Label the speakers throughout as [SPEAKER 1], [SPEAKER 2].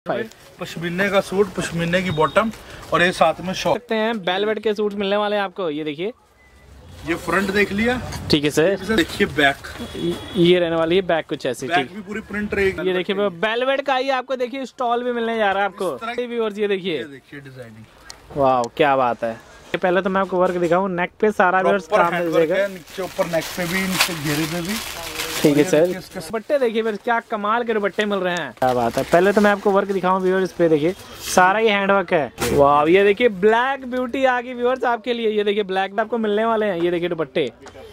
[SPEAKER 1] पश्मीने का सूट, पश्मीने की बॉटम और ये साथ में शॉर्ट
[SPEAKER 2] सकते हैं। वेलवेट के सूट मिलने वाले हैं आपको। ये देखिए,
[SPEAKER 1] ये फ्रंट देख लिया।
[SPEAKER 2] ठीक है सर।
[SPEAKER 1] देखिए बैक,
[SPEAKER 2] ये रहने वाली है बैक कुछ ऐसी।
[SPEAKER 1] बैक भी पूरी प्रिंट रहेगी।
[SPEAKER 2] ये देखिए वेलवेट का ही आपको देखिए स्टॉल भी मिलने जा रहा है आपको। व्यूअर्स ये देखिए
[SPEAKER 1] डिजाइनिंग,
[SPEAKER 2] वाह क्या बात है। पहले तो मैं आपको वर्क दिखाऊं, नेक पे सारा व्यूअर्स काम मिल जाएगा।
[SPEAKER 1] नीचे ऊपर नेक पे भी, नीचे घेरे पे भी।
[SPEAKER 2] ठीक है सर। दुपट्टे देखिए व्यूअर्स, क्या कमाल के दुपट्टे मिल रहे हैं, क्या बात है। पहले तो मैं आपको वर्क दिखाऊं व्यूअर्स, इस पे देखिए सारा ही हैंडवर्क है। वाह, ये देखिए ब्लैक ब्यूटी आ गई व्यूअर्स आपके लिए। ये देखिए ब्लैक आपको मिलने वाले हैं। ये देखिए दुपट्टे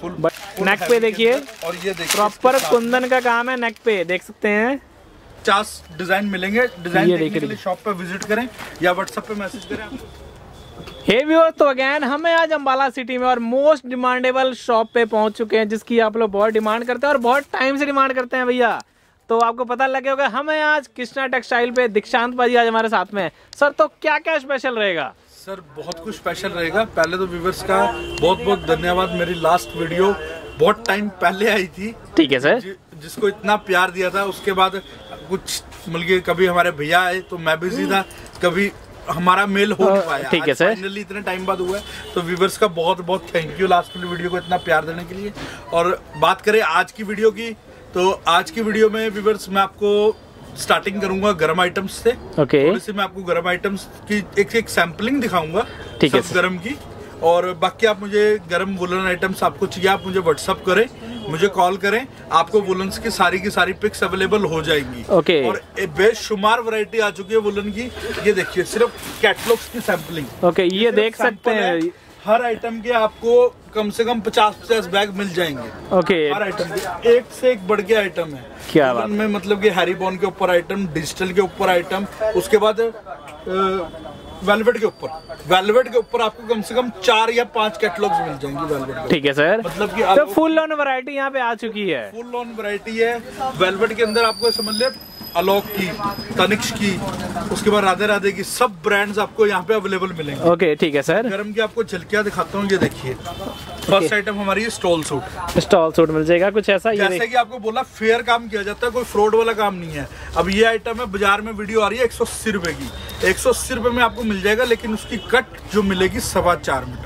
[SPEAKER 2] नेक पे देखिए,
[SPEAKER 1] और ये देखिए
[SPEAKER 2] प्रॉपर कुंदन का काम है नेक पे, देख सकते हैं।
[SPEAKER 1] 50 डिजाइन मिलेंगे। डिजाइन देखने के लिए शॉप पे विजिट करें या व्हाट्सएप पे मैसेज करें।
[SPEAKER 2] हे व्यूअर्स, तो अगेन हमें आज अम्बाला सिटी में और मोस्ट डिमांडेबल शॉप पे पहुंच चुके हैं, जिसकी आप लोग बहुत डिमांड करते हैं और बहुत टाइम से डिमांड करते हैं भैया। तो आपको पता लग गया होगा, हमें आज कृष्णा टेक्सटाइल पे दीक्षांत भाजी आज हमारे साथ में। सर तो क्या क्या स्पेशल रहेगा?
[SPEAKER 1] सर बहुत कुछ स्पेशल रहेगा। पहले तो व्यूअर्स का बहुत बहुत धन्यवाद। मेरी लास्ट वीडियो बहुत टाइम पहले आई थी,
[SPEAKER 2] ठीक है सर,
[SPEAKER 1] जिसको इतना प्यार दिया था। उसके बाद कुछ मिल, कभी हमारे भैया आए तो मैं बिजी था, कभी हमारा मेल हो नहीं पाया।
[SPEAKER 2] ठीक है सर,
[SPEAKER 1] फाइनली इतने टाइम बाद हुआ है, तो व्यूवर्स का बहुत बहुत थैंक यू लास्ट वीडियो को इतना प्यार देने के लिए। और बात करें आज की वीडियो की, तो आज की वीडियो में व्यूवर्स मैं आपको स्टार्टिंग करूंगा गर्म आइटम्स से। थोड़ी सी मैं आपको गर्म आइटम्स की एक सैम्पलिंग दिखाऊंगा,
[SPEAKER 2] ठीक है
[SPEAKER 1] गर्म की। और बाकी आप मुझे गर्म वुलन आइटम्स आपको चाहिए, आप मुझे व्हाट्सअप करें, मुझे कॉल करें, आपको वुलन्स की सारी पिक्स अवेलेबल हो जाएंगी। और बेशुमार वैरायटी आ चुकी है वुलन की। ये देखिए सिर्फ कैटलॉग्स की सैम्पलिंग।
[SPEAKER 2] ये देख सकते हैं,
[SPEAKER 1] हर आइटम के आपको कम से कम 50-50 बैग मिल जाएंगे। हर आइटम के एक से एक बढ़ के आइटम है।
[SPEAKER 2] क्या बात
[SPEAKER 1] में मतलब कि हैरीबॉर्न के ऊपर आइटम, डिजिटल के ऊपर आइटम, उसके बाद वेलवेट के ऊपर आपको कम से कम 4 या 5 कैटलॉग्स मिल जाएंगे वेलवेट।
[SPEAKER 2] ठीक है सर,
[SPEAKER 1] मतलब कि
[SPEAKER 2] तो फुल ऑन वैरायटी यहाँ पे आ चुकी है।
[SPEAKER 1] फुल ऑन वैरायटी है वेलवेट के अंदर। आपको समझ ले अलोक की, तनिक्स की, उसके बाद राधे राधे की, सब ब्रांड्स आपको यहाँ पे अवेलेबल मिलेंगे।
[SPEAKER 2] ठीक है सर।
[SPEAKER 1] गरम की आपको झलकियाँ दिखाता हूँ। ये देखिए फर्स्ट आइटम हमारी है स्टॉल सूट मिल जाएगा कुछ ऐसा। जैसे कि आपको बोला फेयर काम किया जाता है, कोई फ्रॉड वाला काम नहीं है। अब ये आइटम है, बाजार में वीडियो आ रही है 180 रुपए की, 180 रुपए में आपको मिल जाएगा, लेकिन उसकी कट जो मिलेगी 4.25 मीटर।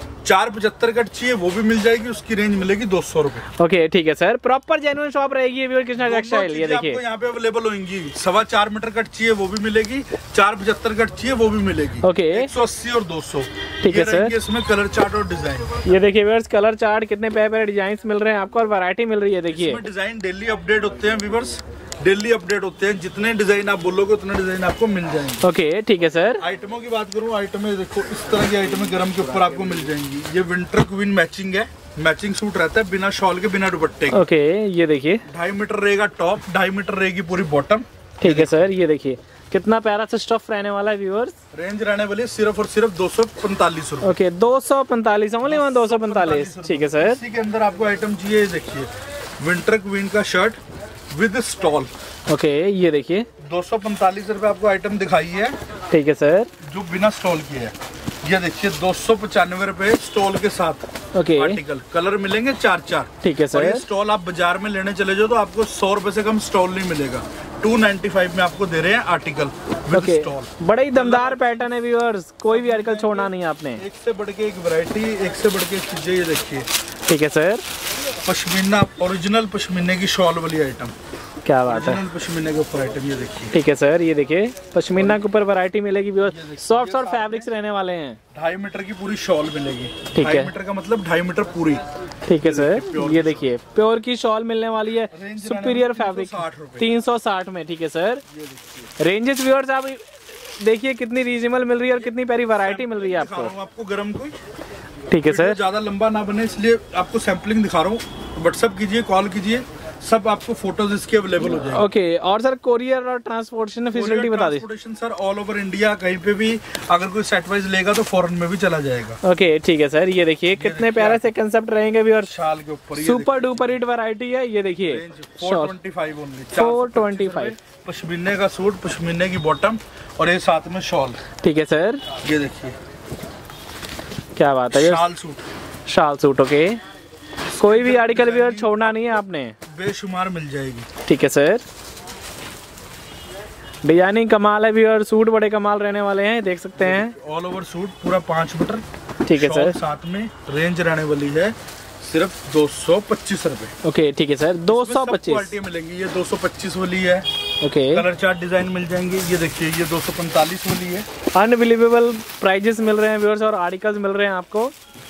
[SPEAKER 1] 475 कट चाहिए वो भी मिल जाएगी, उसकी रेंज मिलेगी 200 रुपए। ठीक है सर, प्रॉपर जेन्युइन शॉप रहेगी कृष्णा टेक्सटाइल। ये देखिए आपको यहाँ पे अवेलेबल होंगी। 4.25 मीटर कट चाहिए वो भी मिलेगी, 475 कट चाहिए वो भी मिलेगी। 180 और 200। ठीक है सर। इसमें कलर चार्ट और डिजाइन,
[SPEAKER 2] ये देखिए व्यूअर्स, कलर चार्ट कितने प्यारे डिजाइन मिल रहे हैं आपको और वैरायटी मिल रही है। देखिए
[SPEAKER 1] डिजाइन डेली अपडेट होते हैं व्यूअर्स, डेली अपडेट होते हैं। जितने डिजाइन आप बोलोगे उतने डिजाइन आपको मिल जाएंगे। ठीक है सर। आइटमों की बात करूँ, आइटमें देखो इस तरह की आइटमें गरम के ऊपर आपको मिल जाएंगी। ये विंटर क्वीन मैचिंग है, मैचिंग सूट रहता है बिना शॉल के, बिना दुपट्टे के। ये देखिए 2.5 मीटर रहेगा टॉप, 2.5 मीटर रहेगी पूरी बॉटम। ठीक है सर। ये देखिए कितना प्यारा सा स्टफ रहने वाला है व्यूअर्स। रेंज रहने वाली है सिर्फ और सिर्फ 245 रुपए। 245 ओनली 245। ठीक है सर। इसी के अंदर आपको आइटम चाहिए, देखिए विंटर क्वीन का शर्ट विद स्टॉल।
[SPEAKER 2] ये देखिए
[SPEAKER 1] 245 रुपए आपको आइटम दिखाई है।
[SPEAKER 2] ठीक है सर।
[SPEAKER 1] जो बिना स्टॉल की है। ये देखिए 295 रुपए स्टॉल के साथ। आर्टिकल कलर मिलेंगे 4-4। ठीक है सर। ये स्टॉल आप बाजार में लेने चले जाओ तो आपको 100 रुपए से कम स्टॉल नहीं मिलेगा। 295 में आपको दे रहे हैं आर्टिकल विद स्टॉल।
[SPEAKER 2] बड़ा ही दमदार पैटर्न है व्यूअर्स, कोई भी आर्टिकल छोड़ना नहीं आपने।
[SPEAKER 1] एक से बढ़ के एक वैरायटी, एक से बढ़ के एक चीजें। ये देखिए
[SPEAKER 2] ठीक है सर।
[SPEAKER 1] पश्मीना, ओरिजिनल पश्मीने की शॉल वाली आइटम।
[SPEAKER 2] क्या बात है,
[SPEAKER 1] पश्मीना के ऊपर आइटम। ये देखिए
[SPEAKER 2] ठीक है सर। ये देखिए पश्मीना के ऊपर वैरायटी मिलेगी, सॉफ्ट फैब्रिक्स रहने वाले हैं।
[SPEAKER 1] 2.5 मीटर की पूरी शॉल मिलेगी।
[SPEAKER 2] ठीक है,
[SPEAKER 1] 2.5 मीटर का मतलब 2.5 मीटर पूरी।
[SPEAKER 2] ठीक है सर। ये देखिए प्योर की शॉल मिलने वाली है, सुपीरियर फैब्रिक 360 में। ठीक है सर। रेंजेस व्यूअर्स आप देखिए कितनी रीजनेबल मिल रही है और कितनी प्यारी वैरायटी मिल रही है
[SPEAKER 1] आपको गरम कोई।
[SPEAKER 2] ठीक है सर।
[SPEAKER 1] ज्यादा लंबा ना बने इसलिए आपको सैम्पलिंग दिखा रहा हूँ। व्हाट्सएप कीजिए, कॉल कीजिए, सब आपको फोटोज इसके अवेलेबल हो जाएंगे।
[SPEAKER 2] और सर कोरियर और ट्रांसपोर्टेशन फैसिलिटी बता दीजिए।
[SPEAKER 1] Transportation sir all over India, कहीं पे भी अगर कोई सेट वाइज लेगा तो फॉरेन में भी चला जाएगा।
[SPEAKER 2] ठीक है सर। ये देखिए कितने प्यारे से कंसेप्ट रहेंगे भी, और
[SPEAKER 1] शाल के ऊपर
[SPEAKER 2] सुपर डुपर हिट वैरायटी है। ये देखिए
[SPEAKER 1] 425 ओनली,
[SPEAKER 2] 425।
[SPEAKER 1] पश्मीने का सूट, पश्मीने की बॉटम और ये साथ में शॉल।
[SPEAKER 2] ठीक है सर।
[SPEAKER 1] ये देखिए
[SPEAKER 2] क्या बात है, शाल सूट। कोई भी आर्टिकल भी छोड़ना नहीं है आपने,
[SPEAKER 1] बेशुमार मिल जाएगी।
[SPEAKER 2] ठीक है सर। डिजाइनिंग कमाल है व्यूअर, सूट बड़े कमाल रहने वाले हैं, देख सकते हैं।
[SPEAKER 1] ऑल ओवर सूट पूरा 5 मीटर,
[SPEAKER 2] ठीक है सर।
[SPEAKER 1] साथ में रेंज रहने वाली है सिर्फ 225 रुपए।
[SPEAKER 2] ओके ठीक है सर, 225
[SPEAKER 1] क्वालिटी मिलेंगी। ये 225 वाली है।
[SPEAKER 2] ओके,
[SPEAKER 1] कलर चार्ट डिजाइन मिल जाएंगे। ये देखिए ये 245 वाली है।
[SPEAKER 2] अनबिलीवेबल प्राइजेस मिल रहे हैं व्यूअर्स और आर्टिकल्स मिल रहे हैं आपको।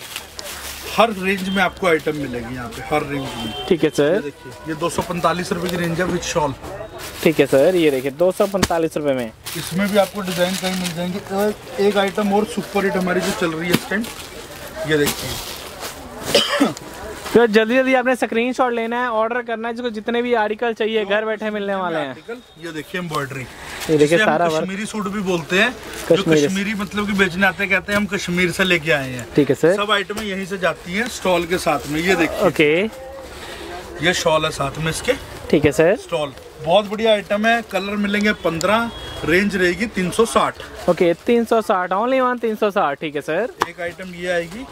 [SPEAKER 1] हर रेंज में आपको आइटम मिलेगी यहाँ पे, हर रेंज में।
[SPEAKER 2] ठीक है सर,
[SPEAKER 1] ये देखिए ये 245 रुपए की रेंज है विद शॉल।
[SPEAKER 2] ठीक है सर, ये देखिए 245 रुपए में।
[SPEAKER 1] इसमें भी आपको डिजाइन कहीं मिल जाएंगे। एक आइटम और सुपर हिट हमारी जो चल रही है इस टाइम, ये देखिए।
[SPEAKER 2] तो जल्दी जल्दी आपने स्क्रीनशॉट लेना है, ऑर्डर करना है, जिसको जितने भी आर्टिकल चाहिए घर बैठे मिलने वाले हैं।
[SPEAKER 1] ये देखिए एम्ब्रॉयडरी,
[SPEAKER 2] ये देखिए सारा वर्क।
[SPEAKER 1] कश्मीरी सूट भी बोलते हैं, जो कश्मीरी मतलब कि बेचने आते हैं, कहते हैं हम कश्मीर से लेके आए हैं।
[SPEAKER 2] ठीक है सर,
[SPEAKER 1] सब आइटमें यहीं से जाती हैं स्टॉल के साथ में। ये देखिए
[SPEAKER 2] ओके,
[SPEAKER 1] ये शॉल है साथ में इसके।
[SPEAKER 2] ठीक है सर,
[SPEAKER 1] स्टॉल बहुत बढ़िया आइटम है। कलर मिलेंगे 15, रेंज रहेगी 360।
[SPEAKER 2] Okay 360, only one 360। ठीक है सर,
[SPEAKER 1] एक आइटम ये आएगी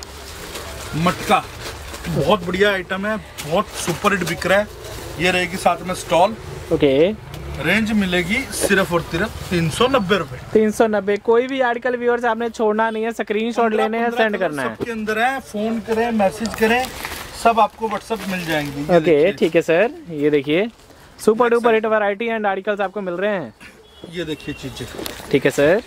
[SPEAKER 1] मटका, बहुत बढ़िया आइटम है, बहुत सुपर हिट बिक रहा है। ये रहेगी साथ में स्टॉल।
[SPEAKER 2] ओके,
[SPEAKER 1] रेंज मिलेगी सिर्फ और सिर्फ 390 रुपए।
[SPEAKER 2] 390। कोई भी आर्टिकल व्यूअर्स आपने छोड़ना नहीं है, स्क्रीनशॉट लेने हैं, सेंड करना है।
[SPEAKER 1] सबके अंदर है, फोन करें मैसेज करें, सब आपको व्हाट्सएप मिल जाएंगी।
[SPEAKER 2] ओके ठीक है सर, ये देखिए super duper hit variety and articles आपको मिल रहे हैं।
[SPEAKER 1] ये देखिए चीजें।
[SPEAKER 2] ठीक है सर,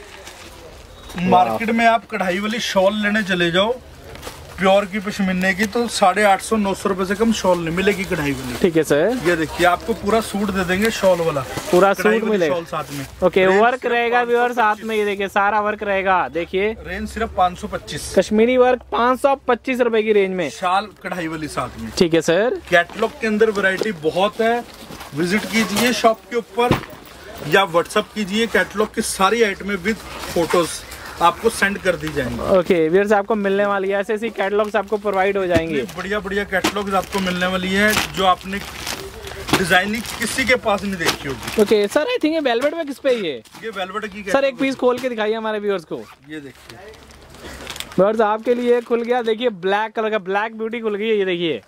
[SPEAKER 1] मार्केट में आप कढ़ाई वाली शॉल लेने चले जाओ प्योर की पश्मीने की, तो 850 900 रुपए से कम शॉल नहीं मिलेगी कढ़ाई वाली।
[SPEAKER 2] ठीक है सर,
[SPEAKER 1] ये देखिए आपको पूरा सूट दे देंगे शॉल वाला,
[SPEAKER 2] पूरा सूट मिलेगा
[SPEAKER 1] शॉल साथ में।
[SPEAKER 2] ओके, वर्क रहेगा व्यूअर साथ में, ये देखिए सारा वर्क रहेगा। देखिए
[SPEAKER 1] रेंज सिर्फ 525,
[SPEAKER 2] कश्मीरी वर्क 525 रुपए की रेंज में,
[SPEAKER 1] शाल कढ़ाई वाली साथ में।
[SPEAKER 2] ठीक है सर,
[SPEAKER 1] कैटलॉग के अंदर वैरायटी बहुत है। विजिट कीजिए शॉप के ऊपर या व्हाट्सएप कीजिए, कैटलॉग की सारी आइटमें विद फोटोज आपको सेंड कर दी जाएंगी।
[SPEAKER 2] ओके व्यूअर्स, आपको मिलने वाली है ऐसी कैटलॉग्स आपको प्रोवाइड हो जाएंगे।
[SPEAKER 1] बढ़िया बढ़िया कैटलॉग्स आपको मिलने वाली है जो आपने डिजाइनिंग किसी के पास नहीं देखी होगी।
[SPEAKER 2] ओके सर, आई थिंक ये वेलवेट में किस पे ये
[SPEAKER 1] वेलवेट की
[SPEAKER 2] सर, एक पीस खोल के दिखाइए हमारे व्यूअर्स को।
[SPEAKER 1] ये देखिए
[SPEAKER 2] व्यूअर्स आपके लिए खुल गया, देखिए ब्लैक कलर का, ब्लैक ब्यूटी खुल गई है। ये देखिए,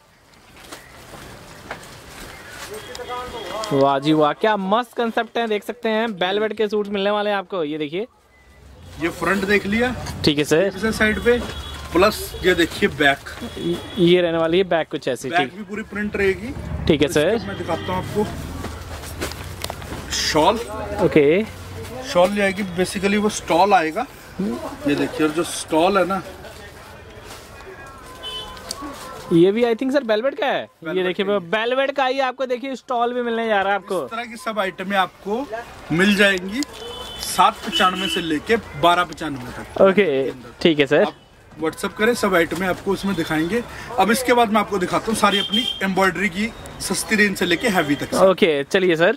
[SPEAKER 2] वाह जी वाह, क्या मस्त कंसेप्ट है, देख सकते हैं वेलवेट के सूट मिलने वाले हैं आपको। ये देखिए,
[SPEAKER 1] ये फ्रंट देख लिया,
[SPEAKER 2] ठीक है सर,
[SPEAKER 1] साइड पे प्लस ये देखिए बैक,
[SPEAKER 2] ये रहने वाली है बैक कुछ ऐसी।
[SPEAKER 1] बैक भी पूरी प्रिंट रहेगी।
[SPEAKER 2] ठीक है सर,
[SPEAKER 1] मैं दिखाता हूँ आपको शॉल।
[SPEAKER 2] ओके,
[SPEAKER 1] शॉल ले आएगी, बेसिकली वो स्टॉल आएगा। ये देखिए, और जो स्टॉल है ना,
[SPEAKER 2] ये भी आई थिंक सर वेलवेट का है। ये देखिए वेलवेट का ही आपको देखिए स्टॉल भी मिलने जा रहा है आपको।
[SPEAKER 1] इस तरह की सब आइटमें आपको मिल जाएंगी 795 से लेके 1295 तक।
[SPEAKER 2] ओके ठीक है सर,
[SPEAKER 1] व्हाट्सएप करें, सब आइटमें आपको उसमें दिखाएंगे। अब इसके बाद मैं आपको दिखाता हूँ सारी अपनी एम्ब्रॉयडरी की सस्ती रेंज से लेके हैवी तक।
[SPEAKER 2] ओके चलिए सर,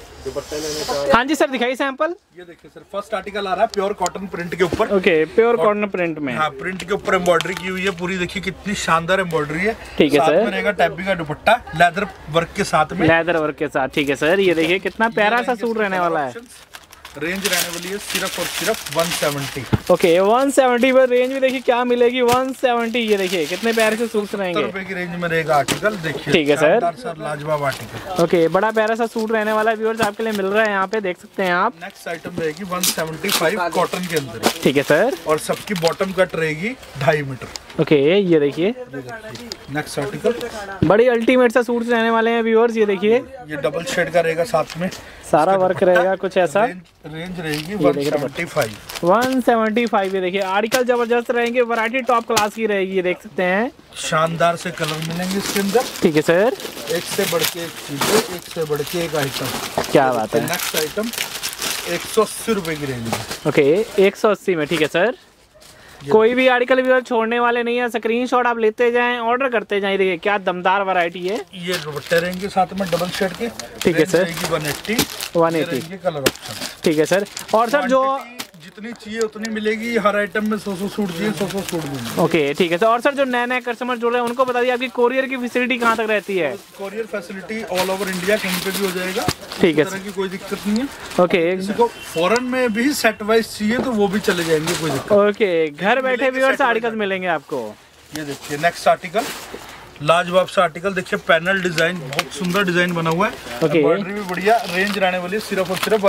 [SPEAKER 2] हाँ जी सर दिखाइए सैंपल।
[SPEAKER 1] ये देखिए सर, फर्स्ट आर्टिकल आ रहा है प्योर कॉटन प्रिंट के ऊपर।
[SPEAKER 2] ओके, प्योर कॉटन प्रिंट में।
[SPEAKER 1] हाँ, प्रिंट के ऊपर एम्ब्रॉयडरी की हुई है पूरी। देखिए कितनी शानदार एम्ब्रॉयडरी है।
[SPEAKER 2] ठीक है
[SPEAKER 1] साथ
[SPEAKER 2] सर,
[SPEAKER 1] में रहेगा टैबी का दुपट्टा लेदर वर्क के साथ में।
[SPEAKER 2] लेदर वर्क के साथ, ठीक है सर। ये देखिए कितना प्यारा सा सूट रहने वाला है।
[SPEAKER 1] रेंज रहने वाली है सिर्फ और सिर्फ 170।
[SPEAKER 2] ओके 170 पर रेंज भी देखिए क्या मिलेगी, 170। ये देखिए कितने प्यारे से सूट रहेंगे।
[SPEAKER 1] 70 रुपए की रेंज में रहेगा आर्टिकल। देखिए
[SPEAKER 2] ठीक है सर,
[SPEAKER 1] लाजवाब आर्टिकल।
[SPEAKER 2] ओके, बड़ा प्यारा सा सूट रहने वाला है व्यूअर्स, आपके लिए मिल रहा है यहाँ पे, देख सकते हैं आप।
[SPEAKER 1] नेक्स्ट आइटम रहेगी 175 कॉटन के अंदर।
[SPEAKER 2] ठीक है सर,
[SPEAKER 1] और सबकी बॉटम कट रहेगी 2.5 मीटर।
[SPEAKER 2] ओके ये देखिए
[SPEAKER 1] नेक्स्ट आर्टिकल,
[SPEAKER 2] बड़ी अल्टीमेट सा सूट रहने वाले हैं व्यूअर्स। ये देखिए
[SPEAKER 1] ये डबल शेड का रहेगा, साथ में
[SPEAKER 2] सारा वर्क रहेगा कुछ ऐसा।
[SPEAKER 1] रेंज रहेगी 175।
[SPEAKER 2] 175। ये देखिए आर्टिकल जबरदस्त रहेंगे, वैरायटी टॉप क्लास की रहेगी। ये देख सकते हैं,
[SPEAKER 1] शानदार से कलर मिलेंगे इसके अंदर।
[SPEAKER 2] ठीक है सर,
[SPEAKER 1] एक से बढ़ के एक चीजें, एक से बढ़ के एक आइटम।
[SPEAKER 2] क्या बात है।
[SPEAKER 1] नेक्स्ट आइटम 180 रुपए की रेंज में।
[SPEAKER 2] ओके 180 में, ठीक है सर। कोई भी आर्टिकल भी छोड़ने वाले नहीं है, स्क्रीनशॉट आप लेते जाएं, ऑर्डर करते जाएं। देखिए क्या दमदार वैरायटी है।
[SPEAKER 1] ये दुपट्टे रहेंगे साथ में डबल शेड के।
[SPEAKER 2] ठीक है सर,
[SPEAKER 1] 180 कलर ऑप्शन।
[SPEAKER 2] ठीक है सर। और सर जो
[SPEAKER 1] जितनी चाहिए उतनी मिलेगी। हर आइटम में 100 सूट चाहिए, 100 सूट मिलेंगे।
[SPEAKER 2] ओके ठीक है सर। और सर जो नए नए कस्टमर जुड़ रहे हैं उनको बता दिए आपकी कोरियर की फैसिलिटी कहाँ तक रहती है।
[SPEAKER 1] Courier facility all over India कहीं पे भी हो जाएगा।
[SPEAKER 2] ठीक है
[SPEAKER 1] सर, की कोई दिक्कत नहीं है।
[SPEAKER 2] ओके,
[SPEAKER 1] किसी को फॉरेन में भी सेट वाइज चाहिए तो वो भी चले जाएंगे, कोई दिक्कत।
[SPEAKER 2] ओके, घर बैठे भी और आर्टिकल मिलेंगे आपको।
[SPEAKER 1] ये देखिए नेक्स्ट आर्टिकल लाजवाब सा आर्टिकल देखिए, पैनल डिजाइन बहुत सुंदर डिजाइन बना हुआ है। एम्ब्रॉयडरी भी बढ़िया। रेंज रहने वाली है सिर्फ और सिर्फ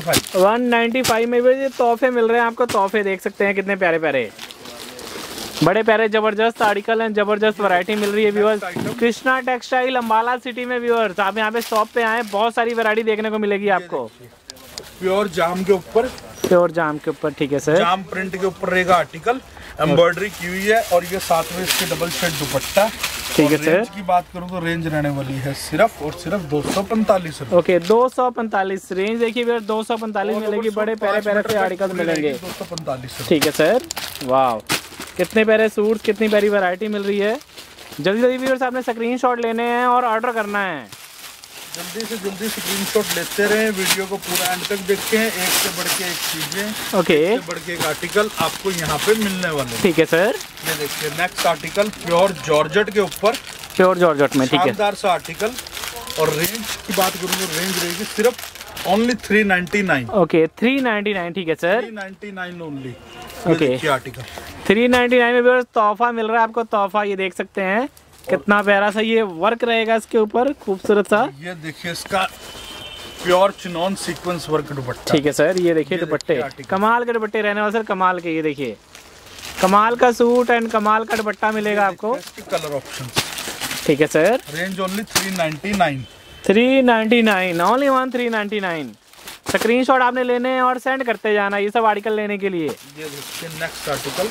[SPEAKER 2] 195 में भी तोहफे मिल रहे हैं आपको। तोहफे देख सकते हैं कितने प्यारे प्यारे, बड़े प्यारे जबरदस्त आर्टिकल हैं, जबरदस्त वैरायटी मिल रही है viewers. Krishna textile Ambala city में व्यूअर्स, आप यहाँ पे शॉप पे आए, बहुत सारी वैरायटी देखने को मिलेगी आपको।
[SPEAKER 1] प्योर जाम के ऊपर,
[SPEAKER 2] प्योर जाम के ऊपर, ठीक है सर।
[SPEAKER 1] जाम प्रिंट के ऊपर रहेगा आर्टिकल, एम्ब्रॉयडरी की हुई है और ये साथ में इसके डबल शेड दुपट्टा।
[SPEAKER 2] ठीक है सर।
[SPEAKER 1] की बात करूँ तो रेंज रहने वाली है सिर्फ और सिर्फ 245 रुपए।
[SPEAKER 2] ओके 245 रेंज देखिए भैया, 245 मिलेगी। बड़े प्यारे प्यारे से आर्टिकल मिलेंगे
[SPEAKER 1] 245।
[SPEAKER 2] ठीक है सर। वाह कितने प्यारे सूट, कितनी प्यारी वैरायटी मिल रही है। जल्दी जल्दी व्यूअर्स आपने स्क्रीनशॉट लेने हैं और ऑर्डर करना है।
[SPEAKER 1] जल्दी से जल्दी स्क्रीनशॉट लेते रहे, वीडियो को पूरा एंड तक देखते हैं। एक से बढ़ के एक चीजें,
[SPEAKER 2] ओके,
[SPEAKER 1] एक से बढ़ के एक आर्टिकल आपको यहाँ पे मिलने वाले।
[SPEAKER 2] ठीक है सर।
[SPEAKER 1] ये देखिए नेक्स्ट आर्टिकल प्योर जॉर्जेट के ऊपर,
[SPEAKER 2] प्योर जॉर्जेट में, ठीक है।
[SPEAKER 1] शानदार सा आर्टिकल। और रेंज की बात करूँ तो रेंज रहेगी सिर्फ ओनली 399।
[SPEAKER 2] ओके 399, ठीक है सर।
[SPEAKER 1] 399 ओनली।
[SPEAKER 2] ओके
[SPEAKER 1] आर्टिकल
[SPEAKER 2] 399 में भी तोहफा मिल रहा है आपको। तोहफा ये देख सकते हैं कितना प्यारा सा ये वर्क रहेगा इसके ऊपर, खूबसूरत सा।
[SPEAKER 1] ये देखिए इसका pure chiffon sequence work dupatta.
[SPEAKER 2] ठीक है सर। ये देखिए दुपट्टे, कमाल के दुपट्टे रहने वाले सर, कमाल के। ये देखिए कमाल का सूट एंड कमाल का दुपट्टा मिलेगा आपको।
[SPEAKER 1] कलर ऑप्शन,
[SPEAKER 2] ठीक है sir.
[SPEAKER 1] Range only 399।
[SPEAKER 2] 399 only 399। Screenshot आपने लेने हैं और सेंड करते जाना ये सब आर्टिकल लेने के लिए।
[SPEAKER 1] ये देखिए नेक्स्ट आर्टिकल।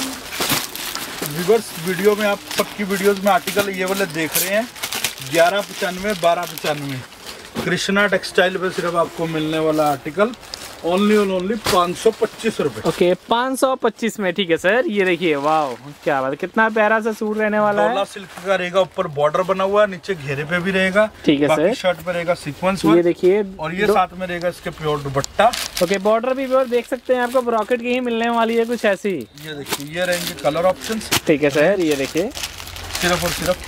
[SPEAKER 1] व्यूअर्स वीडियो में आप सबकी वीडियोस में आर्टिकल ये वाले देख रहे हैं 1195, 1295। कृष्णा टेक्सटाइल पे सिर्फ आपको मिलने वाला आर्टिकल ओनली 525 रुपए।
[SPEAKER 2] ओके 525 में, ठीक है सर। ये देखिए वाह क्या बात है, कितना प्यारा सा सूट रहने वाला है।
[SPEAKER 1] डोला सिल्क का रहेगा, ऊपर बॉर्डर बना हुआ है, नीचे घेरे पे भी रहेगा।
[SPEAKER 2] ठीक है सर।
[SPEAKER 1] शर्ट पे रहेगा सीक्वेंस,
[SPEAKER 2] ये देखिए।
[SPEAKER 1] और ये साथ में रहेगा इसके प्योर दुपट्टा।
[SPEAKER 2] ओके बॉर्डर भी प्योर देख सकते हैं, आपको ब्रॉकेट की ही मिलने वाली है कुछ ऐसी।
[SPEAKER 1] ये देखिए ये रहेंगे कलर ऑप्शंस।
[SPEAKER 2] ठीक है सर। ये देखिए
[SPEAKER 1] सिर्फ और सिर्फ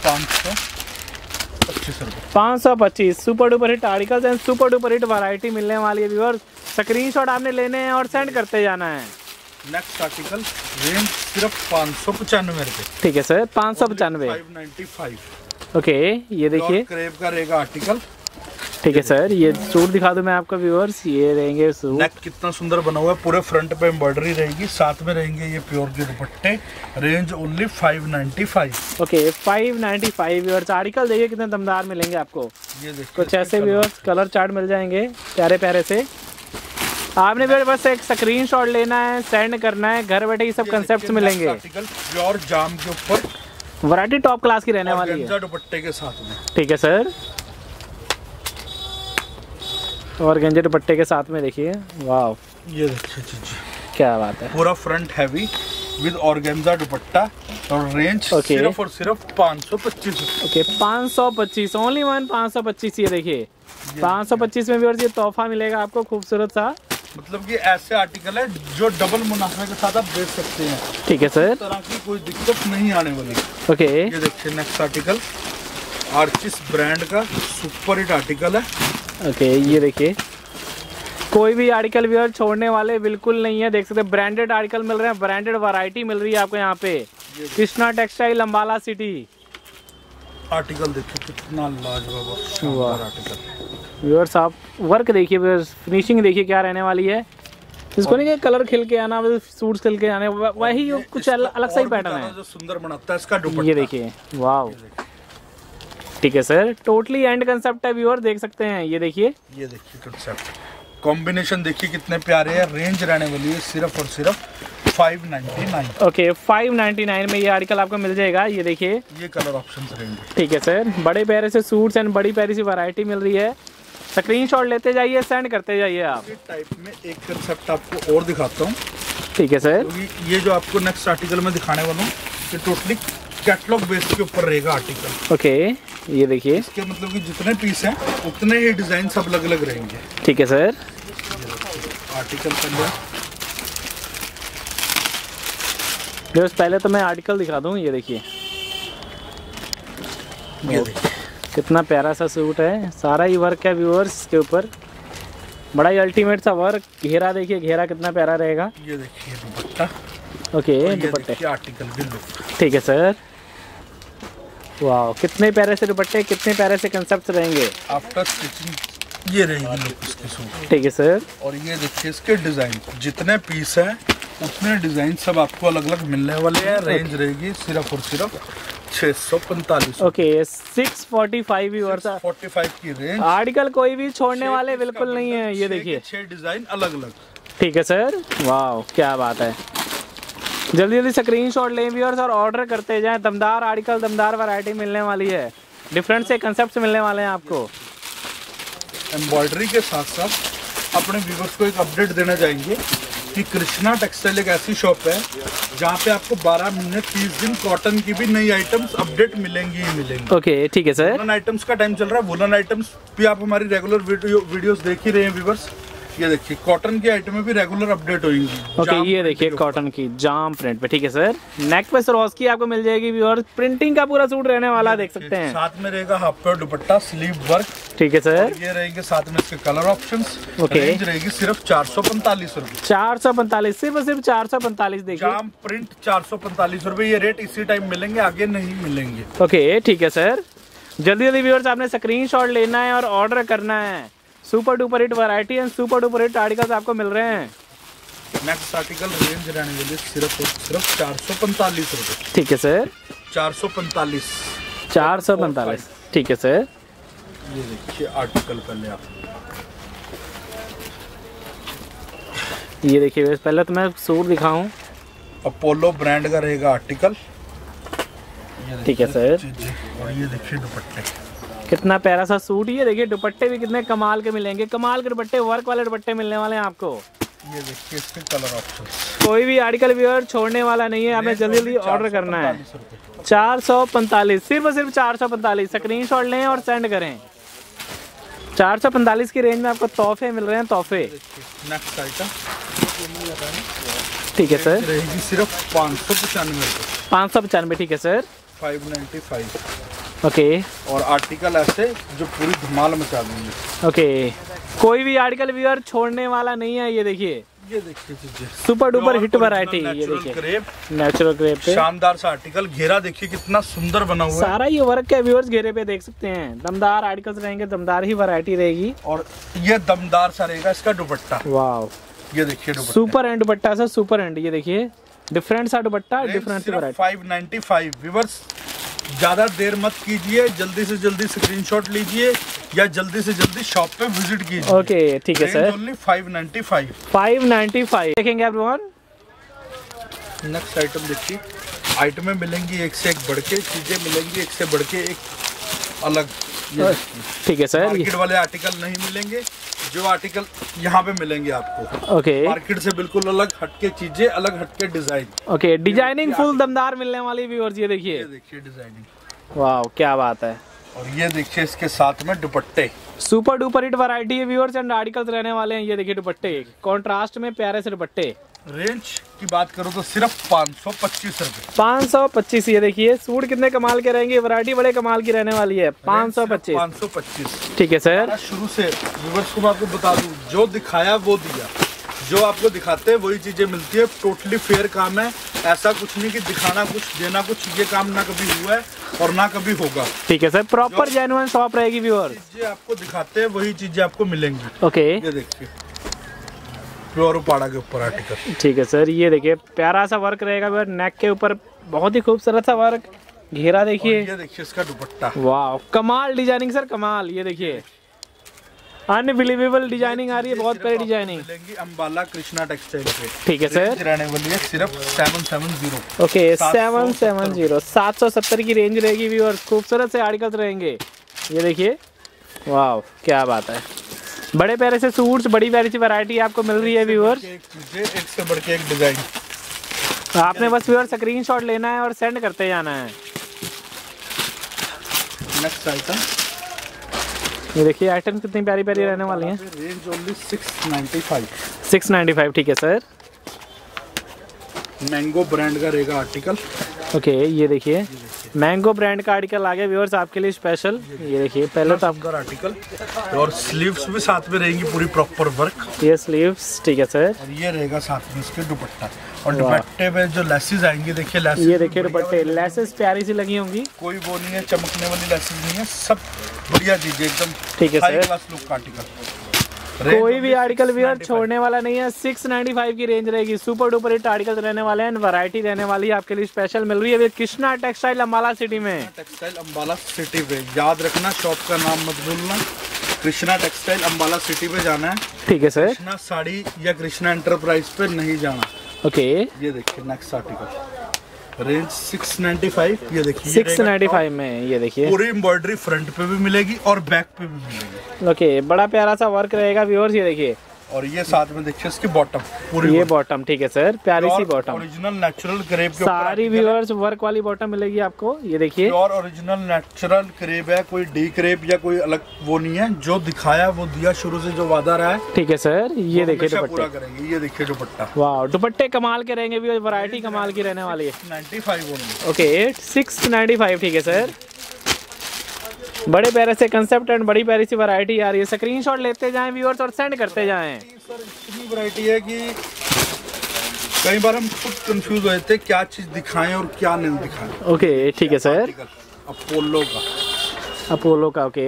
[SPEAKER 1] 525 रुपए।
[SPEAKER 2] 525 super duper hit articles and super duper hit variety मिलने वाली है व्यूअर्स। स्क्रीनशॉट आपने लेने हैं और सेंड करते जाना है।
[SPEAKER 1] नेक्स्ट आर्टिकल रेंज सिर्फ 595 रुपए।
[SPEAKER 2] ठीक है सर। 595।
[SPEAKER 1] 595।
[SPEAKER 2] ओके ये देखिए
[SPEAKER 1] क्रेप का रहेगा आर्टिकल।
[SPEAKER 2] ठीक है सर। ये सूट दिखा दूं मैं आपको व्यूअर्स, ये रहेंगे सूट।
[SPEAKER 1] नेक कितना सुंदर बना हुआ है, पूरे फ्रंट पे एम्ब्रॉयडरी रहेगी, साथ में रहेंगे ये प्योर के दुपट्टे। Range only 595।
[SPEAKER 2] Okay 595 viewers. Article देखिए कितने दमदार मिलेंगे आपको।
[SPEAKER 1] ये देखिए
[SPEAKER 2] कुछ ऐसे व्यूअर्स कलर चार्ट मिल जाएंगे प्यारे प्यारे से। आपने भी बस एक स्क्रीनशॉट लेना है, सेंड करना है, घर बैठे ये सब कंसेप्ट मिलेंगे।
[SPEAKER 1] आर्टिकल प्योर जाम के ऊपर,
[SPEAKER 2] वैरायटी टॉप क्लास की रहने वाली है।
[SPEAKER 1] दुपट्टे के साथ में।
[SPEAKER 2] ठीक है सर। और गंजे दुपट्टे के साथ में देखिए वाह
[SPEAKER 1] ये देखिए जी
[SPEAKER 2] क्या बात है।
[SPEAKER 1] पूरा front heavy with organza dupatta और रेंज सिर्फ और सिर्फ 525।
[SPEAKER 2] Okay 525 only 525। ये देखिए 525 में भी ये तोहफा मिलेगा आपको खूबसूरत सा।
[SPEAKER 1] मतलब कि ऐसे आर्टिकल है जो डबल मुनाफे के साथ आप बेच सकते हैं।
[SPEAKER 2] ठीक है सर।
[SPEAKER 1] इस तरह की कोई दिक्कत नहीं आने वाली।
[SPEAKER 2] ओके
[SPEAKER 1] ये देखिए नेक्स्ट आर्टिकल आर्चिस ब्रांड का सुपर हिट आर्टिकल है।
[SPEAKER 2] ओके ये देखिए कोई भी आर्टिकल व्यूअर छोड़ने वाले बिल्कुल नहीं है। देख सकते हैं ब्रांडेड आर्टिकल मिल रहे हैं, ब्रांडेड वैरायटी मिल रही है आपको यहाँ पे। Krishna textile Ambala city.
[SPEAKER 1] Article देखिए कितना लाजवाब आर्टिकल।
[SPEAKER 2] व्यूअर्स आप वर्क देखिए, फिनिशिंग देखिए क्या रहने वाली है। इसको नहीं कलर खिल के आना, सूट खिल के आने, वही कुछ अलग सा ही पैटर्न है
[SPEAKER 1] जो सुंदर बनाता है इसका दुपट्टा।
[SPEAKER 2] ये देखिए वाह। ठीक है सर। टोटली एंड कंसेप्ट है व्यूअर, देख सकते हैं। ये देखिए
[SPEAKER 1] कंसेप्ट कॉम्बिनेशन देखिए कितने प्यारे हैं। रेंज रहने वाली है सिर्फ और सिर्फ 599।
[SPEAKER 2] ओके 599 में ये आर्टिकल आपको मिल जाएगा। ये देखिए
[SPEAKER 1] ये कलर ऑप्शंस रहेंगे।
[SPEAKER 2] ठीक है सर। बड़े प्यारे से सूट्स एंड बड़ी प्यारी सी वैरायटी मिल रही है। स्क्रीनशॉट लेते जाइए, सेंड करते जाइए आप।
[SPEAKER 1] इस टाइप में एक कंसेप्ट आपको और दिखाता हूँ।
[SPEAKER 2] ठीक है सर।
[SPEAKER 1] ये जो आपको नेक्स्ट आर्टिकल में दिखाने वाला हूँ ये टोटली कैटलॉग बेस के ऊपर रहेगा आर्टिकल।
[SPEAKER 2] ओके ये देखिए
[SPEAKER 1] इसके मतलब कि जितने पीस हैं उतने ही डिजाइन सब अलग अलग रहेंगे।
[SPEAKER 2] ठीक है सर।
[SPEAKER 1] आर्टिकल पंद्रह
[SPEAKER 2] पहले तो मैं आर्टिकल दिखा दूं। ये देखिए कितना प्यारा सा सूट है, सारा ही वर्क है व्यूअर्स के ऊपर, बड़ा ही अल्टीमेट सा वर्क। घेरा देखिए, घेरा कितना प्यारा रहेगा।
[SPEAKER 1] ये देखिए दुपट्टा।
[SPEAKER 2] ओके दुपट्टे
[SPEAKER 1] आर्टिकल भी लुक।
[SPEAKER 2] ठीक है सर। वाह, कितने प्यारे से दुपट्टे, कितने प्यारे से कंसेप्ट रहेंगे।
[SPEAKER 1] आफ्टर स्टिचिंग ये रहेगी लुक इसकी सूट।
[SPEAKER 2] ठीक है सर।
[SPEAKER 1] और ये देखिए इसके डिजाइन, जितने पीस है उतने डिजाइन सब आपको अलग अलग मिलने वाले हैं। रेंज रहेगी सिर्फ और सिर्फ 645।
[SPEAKER 2] ओके 645 व्यूअर्स,
[SPEAKER 1] 45 की रेंज।
[SPEAKER 2] आर्टिकल कोई भी छोड़ने वाले बिल्कुल नहीं है। ये देखिए
[SPEAKER 1] 6 डिजाइन अलग अलग।
[SPEAKER 2] ठीक है सर। वाह क्या बात है, जल्दी जल्दी स्क्रीनशॉट लें व्यूअर्स और ऑर्डर करते जाएं। दमदार आर्टिकल, दमदार वैरायटी मिलने वाली है, डिफरेंट से कंसेप्ट मिलने वाले हैं आपको।
[SPEAKER 1] एम्ब्रॉयडरी के साथ साथ अपने व्यूअर्स को एक अपडेट देना चाहेंगे कि कृष्णा टेक्सटाइल एक ऐसी शॉप है जहाँ पे आपको 12 महीने 30 दिन कॉटन की भी नई आइटम्स अपडेट मिलेंगी ही मिलेंगी।
[SPEAKER 2] ओके ठीक है सर।
[SPEAKER 1] वुलन आइटम्स का टाइम चल रहा है, वुलन आइटम्स भी आप हमारी रेगुलर वीडियोस देख ही रहे हैं व्यूअर्स। ये देखिए कॉटन की आइटमें भी रेगुलर अपडेट होंगी।
[SPEAKER 2] ओके ये देखिए कॉटन की जाम प्रिंट पे। ठीक है सर। नेक पे सरोस्की आपको मिल जाएगी व्यूअर्स, प्रिंटिंग का पूरा सूट रहने वाला, देख सकते हैं।
[SPEAKER 1] साथ में रहेगा हाफ पे दुपट्टा, स्लीव वर्क।
[SPEAKER 2] ठीक है सर।
[SPEAKER 1] ये रहेंगे साथ में इसके कलर ऑप्शंस।
[SPEAKER 2] ओके
[SPEAKER 1] रेंज रहेगी सिर्फ 445 रुपए।
[SPEAKER 2] 445, सिर्फ 445। देखिए
[SPEAKER 1] जाम प्रिंट 445 रुपए। ये रेट इसी टाइम मिलेंगे, आगे नहीं मिलेंगे।
[SPEAKER 2] ओके ठीक है सर। जल्दी जल्दी व्यूअर्स आपने स्क्रीनशॉट लेना है और ऑर्डर करना है। Super duper hit variety and super duper hit articles आपको मिल रहे हैं।
[SPEAKER 1] नेक्स्ट आर्टिकल रेंज रहने वाली सिर्फ 445 रुपए।
[SPEAKER 2] ठीक है सर।
[SPEAKER 1] 445।
[SPEAKER 2] 445 ठीक है सर।
[SPEAKER 1] ये देखिए आर्टिकल पहले आप,
[SPEAKER 2] ये देखिए पहले तो मैं सूट दिखाऊं।
[SPEAKER 1] अपोलो ब्रांड का रहेगा आर्टिकल।
[SPEAKER 2] ठीक है सर।
[SPEAKER 1] और ये देखिए दुपट्टे,
[SPEAKER 2] कितना प्यारा सा सूट। ये देखिए दुपट्टे भी कितने कमाल के मिलेंगे, कमाल के दुपट्टे, वर्क वाले दुपट्टे मिलने वाले हैं आपको।
[SPEAKER 1] ये देखिए इसके कलर ऑप्शन।
[SPEAKER 2] कोई भी आर्टिकल व्यूअर छोड़ने वाला नहीं है, हमें जल्दी जल्दी ऑर्डर करना है। 445, सिर्फ 445। स्क्रीनशॉट लें और सेंड करें। 445 की रेंज में आपको तोहफे मिल रहे हैं, तोहफे।
[SPEAKER 1] नेक्स्ट आइटम
[SPEAKER 2] ठीक है सर।
[SPEAKER 1] रहेगी सिर्फ 595 रुपए।
[SPEAKER 2] 595 ठीक है सर।
[SPEAKER 1] 595।
[SPEAKER 2] ओके।
[SPEAKER 1] और आर्टिकल ऐसे जो पूरी धमाल मचा देंगे।
[SPEAKER 2] ओके कोई भी आर्टिकल व्यूअर छोड़ने वाला नहीं है। ये देखिए,
[SPEAKER 1] ये देखिए चीजें
[SPEAKER 2] सुपर डुपर हिट वैरायटी। ये देखिए नेचुरल क्रेप पे
[SPEAKER 1] शानदार सा आर्टिकल। घेरा देखिए कितना सुंदर बना हुआ है।
[SPEAKER 2] सारा ये वर्क है व्यूअर्स, घेरे पे देख सकते हैं। दमदार आर्टिकल्स रहेंगे, दमदार ही वैरायटी रहेगी।
[SPEAKER 1] और ये दमदार सा रहेगा इसका दुपट्टा।
[SPEAKER 2] वाह
[SPEAKER 1] ये देखिए दुपट्टा,
[SPEAKER 2] सुपर एंड दुपट्टा सा, सुपर एंड। ये देखिए डिफरेंट सा दुपट्टा, डिफरेंट सी वैरायटी।
[SPEAKER 1] 595 व्यूअर्स। ज्यादा देर मत कीजिए, जल्दी से जल्दी स्क्रीनशॉट लीजिए या जल्दी से जल्दी शॉप पे विजिट कीजिए।
[SPEAKER 2] ओके ठीक है सर।
[SPEAKER 1] ओनली 595।
[SPEAKER 2] 595 देखेंगे आप लोग।
[SPEAKER 1] नेक्स्ट आइटम देखिए, आइटमें मिलेंगी एक से एक बढ़ के, चीजें मिलेंगी एक से बढ़ के एक अलग।
[SPEAKER 2] ठीक है सर।
[SPEAKER 1] मार्केट वाले आर्टिकल नहीं मिलेंगे, जो आर्टिकल यहाँ पे मिलेंगे आपको।
[SPEAKER 2] ओके
[SPEAKER 1] मार्केट से बिल्कुल अलग हटके चीजें, अलग हटके डिजाइन।
[SPEAKER 2] ओके डिजाइनिंग फुल दमदार मिलने वाली व्यूअर्स। ये देखिए,
[SPEAKER 1] ये देखिए डिजाइनिंग।
[SPEAKER 2] वाह क्या बात है।
[SPEAKER 1] और ये देखिए इसके साथ में दुपट्टे।
[SPEAKER 2] सुपर डुपर हिट वैरायटी है व्यूअर्स एंड आर्टिकल्स रहने वाले हैं। ये देखिए दुपट्टे कॉन्ट्रास्ट में प्यारे से दुपट्टे।
[SPEAKER 1] रेंज की बात करो तो सिर्फ 525 रुपए।
[SPEAKER 2] 525। ये देखिए सूट कितने कमाल के रहेंगे, वैरायटी बड़े कमाल की रहने वाली है। 525।
[SPEAKER 1] 525
[SPEAKER 2] ठीक है सर।
[SPEAKER 1] शुरू से व्यूअर्स को मैं आपको बता दूं, जो दिखाया वो दिया। जो आपको दिखाते हैं वही चीजें मिलती है। टोटली फेयर काम है, ऐसा कुछ नहीं कि दिखाना कुछ देना कुछ। ये काम ना कभी हुआ है और ना कभी होगा।
[SPEAKER 2] ठीक है सर। प्रॉपर जेन्युइन शॉप रहेगी व्यूअर्स।
[SPEAKER 1] चीजें आपको दिखाते हैं वही चीजें आपको मिलेंगी।
[SPEAKER 2] ओके
[SPEAKER 1] ये देखिए प्योर उपाड़ा के ऊपर आर्टिकल।
[SPEAKER 2] ठीक है सर। ये देखिए प्यारा सा वर्क रहेगा व्यूअर, नेक के ऊपर बहुत ही खूबसूरत सा वर्क। घेरा देखिए।
[SPEAKER 1] ये देखिए इसका दुपट्टा।
[SPEAKER 2] वाह कमाल डिजाइनिंग सर, कमाल। ये देखिए अनबिलीवेबल डिजाइनिंग आ रही है, बहुत प्यारी डिजाइनिंग।
[SPEAKER 1] मिलेंगी अंबाला कृष्णा टेक्सटाइल पे।
[SPEAKER 2] ठीक है सर।
[SPEAKER 1] रहने वाली है सिर्फ 770।
[SPEAKER 2] ओके 770, 770 की रेंज रहेगी व्यूअर्स। खूबसूरत से आर्टिकल्स रहेंगे। ये देखिए वाह क्या बात है। बड़े प्यारे से सूट्स, बड़ी प्यारी सी वैरायटी आपको मिल रही है व्यूअर्स।
[SPEAKER 1] एक से बढ़ के एक डिजाइन।
[SPEAKER 2] आपने बस व्यूअर्स स्क्रीनशॉट लेना है और सेंड करते जाना है।
[SPEAKER 1] नेक्स्ट आइटम,
[SPEAKER 2] ये देखिए आइटम कितनी प्यारी प्यारी रहने वाली हैं।
[SPEAKER 1] Range only 695।
[SPEAKER 2] 695 ठीक है सर।
[SPEAKER 1] मैंगो ब्रांड का रहेगा आर्टिकल।
[SPEAKER 2] ओके ये देखिए मैंगो ब्रांड का आर्टिकल आ गया व्यूअर्स आपके लिए स्पेशल। ये देखिए पहले तो आपका
[SPEAKER 1] आर्टिकल और स्लीव्स भी साथ में रहेंगी पूरी प्रॉपर वर्क।
[SPEAKER 2] ये स्लीव्स ठीक है सर।
[SPEAKER 1] और ये रहेगा साथ में इसके दुपट्टा और दुपट्टे में जो लेसेस आएंगे देखिए लेसेस।
[SPEAKER 2] ये देखिए दुपट्टे लेसेस प्यारी सी लगी होंगी,
[SPEAKER 1] कोई वो नहीं है चमकने वाली लेसेस नहीं है, सब बढ़िया चीजें एकदम
[SPEAKER 2] ठीक है सर।
[SPEAKER 1] हाई क्लास लुक का आर्टिकल।
[SPEAKER 2] कोई भी आर्टिकल व्यूअर छोड़ने वाला नहीं है। 695 की रेंज रहेगी। सुपर डुपर हिट आर्टिकल रहने वाले हैं, वैरायटी रहने वाली है आपके लिए स्पेशल मिल रही है कृष्णा टेक्सटाइल अम्बाला सिटी में।
[SPEAKER 1] टेक्सटाइल अम्बाला सिटी पे याद रखना, शॉप का नाम मत भूलना, कृष्णा टेक्सटाइल अम्बाला सिटी पे जाना है।
[SPEAKER 2] ठीक है सर।
[SPEAKER 1] कृष्णा साड़ी या कृष्णा एंटरप्राइज पे नहीं जाना।
[SPEAKER 2] ओके
[SPEAKER 1] ये देखिए नेक्स्ट आर्टिकल रेंज 695। ये देखिए
[SPEAKER 2] 695 में ये देखिए
[SPEAKER 1] पूरी एम्ब्रॉयडरी फ्रंट पे भी मिलेगी और बैक पे भी मिलेगी।
[SPEAKER 2] ओके बड़ा प्यारा सा वर्क रहेगा व्यूअर्स। ये देखिए और
[SPEAKER 1] ये साथ में देखिए इसकी बॉटम पूरी
[SPEAKER 2] ये बॉटम ठीक है सर, प्यारी सी बॉटम
[SPEAKER 1] ओरिजिनल नेचुरल क्रेप के
[SPEAKER 2] सारी व्यूअर्स वर्क वाली बॉटम मिलेगी आपको। ये देखिए
[SPEAKER 1] और ओरिजिनल नेचुरल क्रेप है, कोई डी क्रेप या कोई अलग वो नहीं है, जो दिखाया वो दिया, शुरू से जो वादा रहा है।
[SPEAKER 2] ठीक है सर। ये देखिए दुपट्टे
[SPEAKER 1] करेंगे। ये देखिए दुपट्टा,
[SPEAKER 2] वाह दुपट्टे कमाल के रहेंगे व्यूअर्स, वैरायटी कमाल की रहने वाली है।
[SPEAKER 1] 95
[SPEAKER 2] ओके 695 ठीक है सर। बड़े प्यारे से कंसेप्ट एंड बड़ी प्यारी सी वैरायटी आ रही है। स्क्रीनशॉट लेते जाएं व्यूअर्स और सेंड करते जाएं।
[SPEAKER 1] सर इतनी वैरायटी है कि कई बार हम खुद कंफ्यूज हो जाते हैं क्या चीज दिखाएं और क्या नहीं दिखाएं।
[SPEAKER 2] ओके ठीक है सर। अपोलो का ओके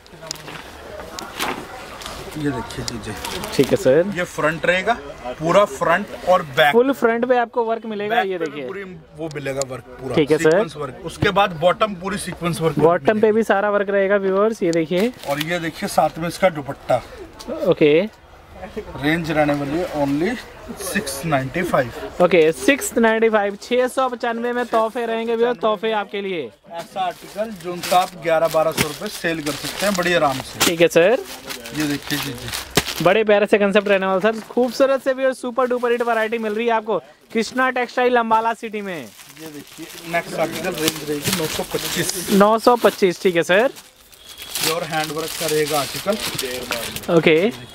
[SPEAKER 1] ये देखिए चीजें
[SPEAKER 2] ठीक है सर।
[SPEAKER 1] ये फ्रंट रहेगा पूरा, फ्रंट और बैक
[SPEAKER 2] फुल फ्रंट पे आपको वर्क मिलेगा। ये देखिए
[SPEAKER 1] पूरी वो मिलेगा वर्क पूरा,
[SPEAKER 2] ठीक है सर।
[SPEAKER 1] वर्क। उसके बाद बॉटम पूरी सीक्वेंस वर्क,
[SPEAKER 2] बॉटम पे भी सारा वर्क रहेगा व्यूअर्स। ये देखिए
[SPEAKER 1] और ये देखिए साथ में इसका दुपट्टा।
[SPEAKER 2] ओके
[SPEAKER 1] रेंज रहने वाली है ओनली 695।
[SPEAKER 2] ओके 695 695 में तोहफे रहेंगे व्यूअर्स, तोहफे आपके लिए।
[SPEAKER 1] ऐसा आर्टिकल जो आप 1100-1200 रुपए सेल कर सकते हैं बड़ी आराम से।
[SPEAKER 2] ठीक है सर।
[SPEAKER 1] ये देखिए जी
[SPEAKER 2] बड़े प्यारे से कंसेप्ट रहने वाला सर, खूबसूरत से भी सुपर डुपर हिट वैरायटी मिल रही है आपको कृष्णा टेक्सटाइल अम्बाला सिटी में।
[SPEAKER 1] ये देखिए नेक्स्ट आर्टिकल रेंज रहेगी 925।
[SPEAKER 2] 925 ठीक है सर।
[SPEAKER 1] प्योर हैंडवर्क का रहेगा आर्टिकल।
[SPEAKER 2] ओके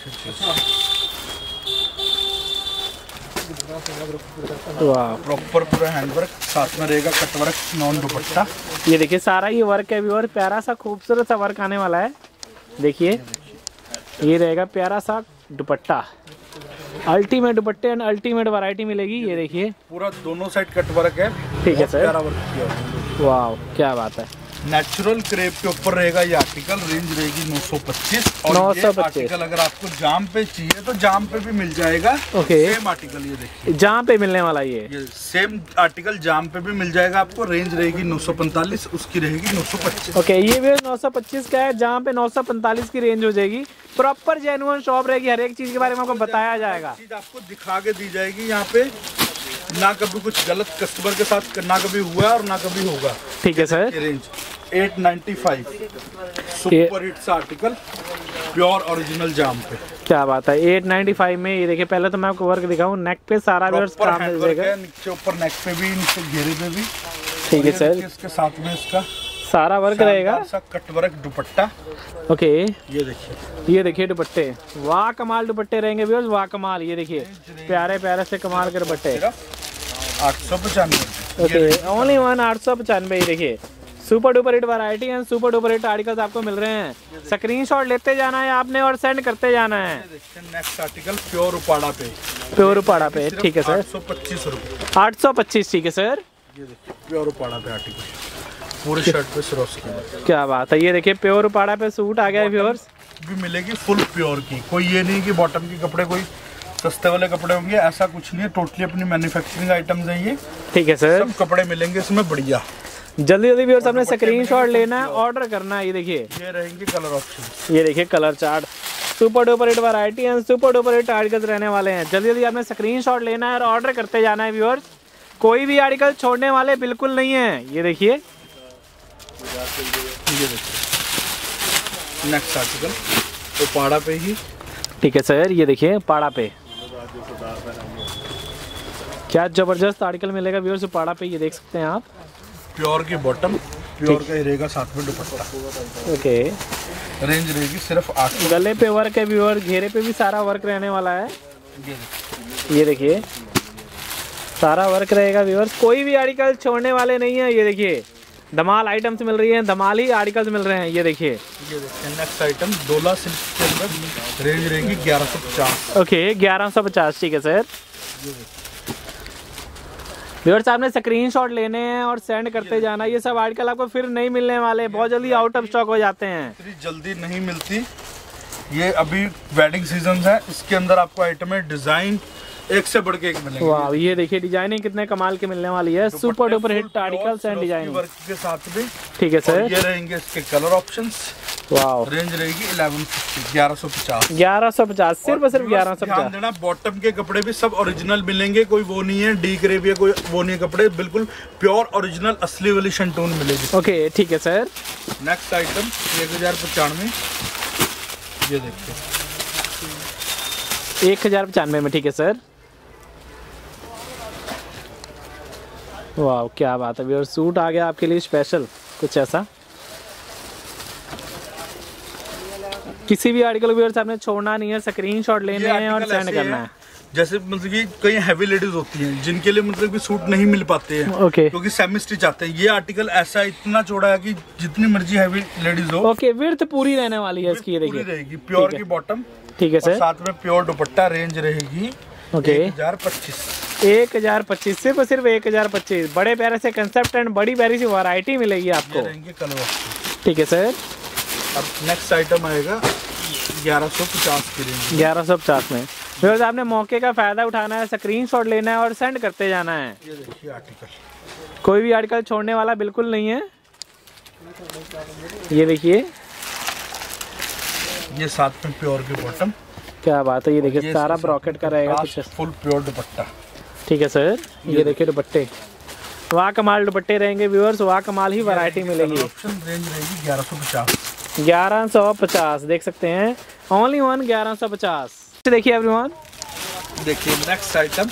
[SPEAKER 2] वाह
[SPEAKER 1] प्रॉपर पूरा हैंडवर्क, साथ में रहेगा कटवर्क नॉन दुपट्टा।
[SPEAKER 2] ये देखिए सारा ये वर्क है व्यूअर, प्यारा सा खूबसूरत सा वर्क आने वाला है। देखिए ये रहेगा प्यारा सा दुपट्टा, अल्टीमेट दुपट्टे एंड अल्टीमेट वैरायटी मिलेगी। ये देखिए
[SPEAKER 1] पूरा दोनों साइड कटवर्क है।
[SPEAKER 2] ठीक है सर।
[SPEAKER 1] प्यारा वर्क किया।
[SPEAKER 2] वाह क्या बात है।
[SPEAKER 1] नेचुरल क्रेप के ऊपर रहेगा ये आर्टिकल। रेंज रहेगी 925। और
[SPEAKER 2] 925
[SPEAKER 1] ये आर्टिकल अगर आपको जाम पे चाहिए तो जाम पे भी मिल जाएगा।
[SPEAKER 2] ओके
[SPEAKER 1] सेम आर्टिकल ये देखिए
[SPEAKER 2] जाम पे मिलने वाला ये
[SPEAKER 1] सेम आर्टिकल जाम पे भी मिल जाएगा आपको। रेंज रहेगी 945, उसकी रहेगी 925।
[SPEAKER 2] ओके ये भी 925 का है, जहाँ पे 945 की रेंज हो जाएगी। प्रॉपर जेन्युइन शॉप रहेगी, हर एक चीज के बारे में आपको बताया जाएगा,
[SPEAKER 1] चीज आपको दिखा के दी जाएगी। यहाँ पे ना कभी कुछ गलत कस्टमर के साथ ना कभी हुआ और ना कभी होगा।
[SPEAKER 2] ठीक है sir.
[SPEAKER 1] Range 895 super hits article, pure original जाम पे।
[SPEAKER 2] क्या बात है 895 में। ये देखिए पहले तो मैं आपको वर्क दिखाऊं, नेक पे सारा काम मिल जाएगा।
[SPEAKER 1] नीचे ऊपर नेक पे भी, नीचे घेरे पे भी।
[SPEAKER 2] ठीक है सर।
[SPEAKER 1] इसके साथ में इसका
[SPEAKER 2] सारा वर्क रहेगा।
[SPEAKER 1] कटवर्क दुपट्टा।
[SPEAKER 2] ओके
[SPEAKER 1] ये
[SPEAKER 2] देखिए दुपट्टे, वाह कमाल दुपट्टे रहेंगे व्यूअर्स, वाह कमाल। ये देखिए प्यारे प्यारे से कमाल के दुपट्टे
[SPEAKER 1] 895।
[SPEAKER 2] Okay only 895। ये देखिए super duper hit variety and super duper hit articles आपको मिल रहे हैं। स्क्रीनशॉट लेते जाना है आपने और सेंड करते जाना है।
[SPEAKER 1] नेक्स्ट आर्टिकल प्योर उपाड़ा पे।
[SPEAKER 2] प्योर उपाड़ा पे ठीक है सर।
[SPEAKER 1] 825 रुपए।
[SPEAKER 2] 825 ठीक है सर।
[SPEAKER 1] ये देखिए प्योर उपाड़ा पे आर्टिकल, पूरी शर्ट पे सिरोस्की।
[SPEAKER 2] क्या बात है। ये देखिए प्योर उपाड़ा पे सूट आ गया है व्यूअर्स।
[SPEAKER 1] भी मिलेगी फुल प्योर की, कोई ये नहीं कि बॉटम के कपड़े कोई सस्ते वाले कपड़े होंगे, ऐसा कुछ नहीं है। टोटली अपनी मैन्युफैक्चरिंग आइटम्स हैं ये।
[SPEAKER 2] ठीक है सर।
[SPEAKER 1] सब कपड़े मिलेंगे इसमें बढ़िया।
[SPEAKER 2] जल्दी जल्दी व्यूअर्स अपने स्क्रीनशॉट लेना है, ऑर्डर करना है। ये देखिए
[SPEAKER 1] ये रहेंगे कलर ऑप्शन।
[SPEAKER 2] ये देखिए colour chart, super duper hit variety and super duper hit articles रहने वाले हैं। जल्दी जल्दी आपने स्क्रीनशॉट लेना है और ऑर्डर करते जाना है व्यूअर्स, कोई भी आर्टिकल छोड़ने वाले बिल्कुल नहीं है। ये देखिए
[SPEAKER 1] नेक्स्ट आर्टिकल तो पाड़ा पे ही। ठीक
[SPEAKER 2] है सर। ये देखिए पाड़ा पे क्या जबरदस्त आर्टिकल मिलेगा व्यूअर्स पाड़ा पे। ये देख सकते हैं आप,
[SPEAKER 1] प्योर की बॉटम, प्योर का ही रहेगा, साथ में दुपट्टा।
[SPEAKER 2] ओके
[SPEAKER 1] रेंज रहेगी सिर्फ 800।
[SPEAKER 2] गले पे वर्क है व्यूअर, घेरे पे भी सारा वर्क रहने वाला है। ये देखिए सारा वर्क रहेगा व्यूअर्स, कोई भी आर्टिकल छोड़ने वाले नहीं है। ये देखिए धमाल आइटम्स मिल रही हैं, धमाल ही आर्टिकल्स मिल रहे हैं। ये देखिए
[SPEAKER 1] नेक्स्ट आइटम डोला सिल्क के अंदर रेंज रहेगी 1150।
[SPEAKER 2] ओके 1150 ठीक है सर। व्यूअर्स आपने स्क्रीनशॉट लेने हैं और सेंड करते जाना। ये सब आर्टिकल आपको फिर नहीं मिलने वाले, बहुत जल्दी आउट ऑफ स्टॉक हो जाते हैं।
[SPEAKER 1] इतनी जल्दी नहीं मिलती, ये अभी वेडिंग सीजन है, इसके अंदर आपको आइटम है डिजाइन एक से बढ़ के एक मिलेंगे।
[SPEAKER 2] वाह ये देखिए डिजाइनिंग कितने कमाल की मिलने वाली है, super duper hit articles and design
[SPEAKER 1] work के साथ में।
[SPEAKER 2] ठीक है सर।
[SPEAKER 1] ये रहेंगे इसके कलर ऑप्शंस।
[SPEAKER 2] वाह
[SPEAKER 1] रेंज रहेगी 1150
[SPEAKER 2] 1150 सिर्फ और सिर्फ 1150।
[SPEAKER 1] ध्यान देना बॉटम के कपड़े भी सब ओरिजिनल मिलेंगे, कोई वो नहीं है डी ग्रेव या कोई वो नहीं है, कपड़े बिल्कुल प्योर ओरिजिनल असली वाली शंटून मिलेगी।
[SPEAKER 2] ओके ठीक है सर।
[SPEAKER 1] नेक्स्ट आइटम 1095, ये देखिए
[SPEAKER 2] 1095 में ठीक है सर। वाह क्या बात है व्यूअर्स, सूट आ गया आपके लिए स्पेशल कुछ ऐसा। किसी भी आर्टिकल व्यूअर्स आपने छोड़ना नहीं है, स्क्रीनशॉट लेने हैं और सेंड करना है।
[SPEAKER 1] जैसे मतलब कि कई हैवी लेडीज होती हैं जिनके लिए मतलब कि सूट नहीं मिल पाते हैं,
[SPEAKER 2] ओके
[SPEAKER 1] क्योंकि सेमी स्टिच आते हैं। ये आर्टिकल ऐसा इतना चौड़ा है कि जितनी मर्जी हैवी लेडीज हो,
[SPEAKER 2] ओके विड्थ पूरी रहने वाली है इसकी। ये
[SPEAKER 1] पूरी
[SPEAKER 2] देखिए
[SPEAKER 1] रहेगी, प्योर की बॉटम
[SPEAKER 2] ठीक है सर।
[SPEAKER 1] साथ में प्योर दुपट्टा। रेंज रहेगी
[SPEAKER 2] ओके
[SPEAKER 1] 1025
[SPEAKER 2] 1025 सिर्फ और सिर्फ 1025। बड़े प्यारे से कंसेप्ट एंड बड़ी प्यारी सी वैरायटी मिलेगी आपको।
[SPEAKER 1] रहेंगे कलर ऑप्शन।
[SPEAKER 2] ठीक है सर।
[SPEAKER 1] अब नेक्स्ट आइटम आएगा 1150 की रेंज।
[SPEAKER 2] 1150 में व्यूअर्स आपने मौके का फायदा उठाना है, स्क्रीनशॉट लेना है और सेंड करते जाना है।
[SPEAKER 1] ये देखिए आर्टिकल,
[SPEAKER 2] कोई भी आर्टिकल छोड़ने वाला बिल्कुल नहीं है। ये देखिए
[SPEAKER 1] ये साथ में प्योर की बॉटम।
[SPEAKER 2] क्या बात है, ये देखिए सारा ब्रॉकेट का रहेगा कुछ।
[SPEAKER 1] Full pure dupatta.
[SPEAKER 2] ठीक है सर। ये देखिए दुपट्टे वाह कमाल दुपट्टे रहेंगे व्यूअर्स, वाह कमाल ही वैरायटी मिलेगी।
[SPEAKER 1] ऑप्शन रेंज रहेगी 1150।
[SPEAKER 2] 1150 देख सकते हैं, ओनली वन 1150। देखिए एवरीवन,
[SPEAKER 1] देखिए नेक्स्ट आइटम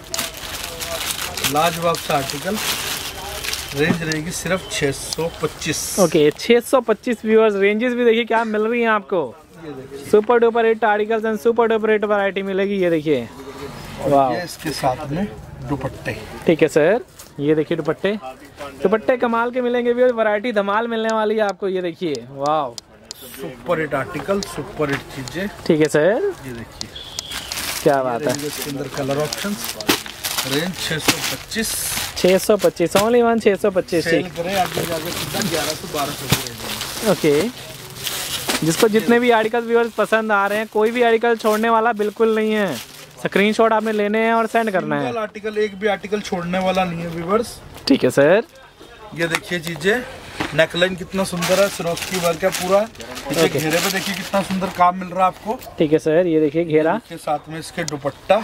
[SPEAKER 1] लाजवाब सा आर्टिकल, रेंज रहेगी सिर्फ 625।
[SPEAKER 2] Okay 625 viewers. रेंजेस भी देखिए क्या मिल रही हैं आपको, super duper hit articles and super duper hit variety मिलेगी। ये देखिए वाह,
[SPEAKER 1] इसके साथ में दुपट्टे।
[SPEAKER 2] ठीक है सर। ये देखिए दुपट्टे, दुपट्टे कमाल के मिलेंगे भी, वैरायटी धमाल मिलने वाली है आपको। ये देखिए वाह
[SPEAKER 1] super hit article, super hit चीजें।
[SPEAKER 2] ठीक है सर।
[SPEAKER 1] ये देखिए
[SPEAKER 2] क्या बात है,
[SPEAKER 1] इसके अंदर colour options. Range 625
[SPEAKER 2] 625 only one 625।
[SPEAKER 1] Sell करें आगे जाके सीधा 1100-1200।
[SPEAKER 2] ओके जिसको जितने भी आर्टिकल व्यूअर्स पसंद आ रहे हैं, कोई भी आर्टिकल छोड़ने वाला बिल्कुल नहीं है। स्क्रीनशॉट आपने लेने हैं और सेंड करना है।
[SPEAKER 1] आर्टिकल एक भी आर्टिकल छोड़ने वाला नहीं है व्यूअर्स।
[SPEAKER 2] ठीक है सर।
[SPEAKER 1] ये देखिए चीजें, नेकलाइन कितना सुंदर है, सिरोस्की वर्क है पूरा। पीछे घेरे पे देखिए कितना सुंदर काम मिल रहा है आपको।
[SPEAKER 2] ठीक है सर। ये देखिए घेरा
[SPEAKER 1] के साथ में इसके दुपट्टा,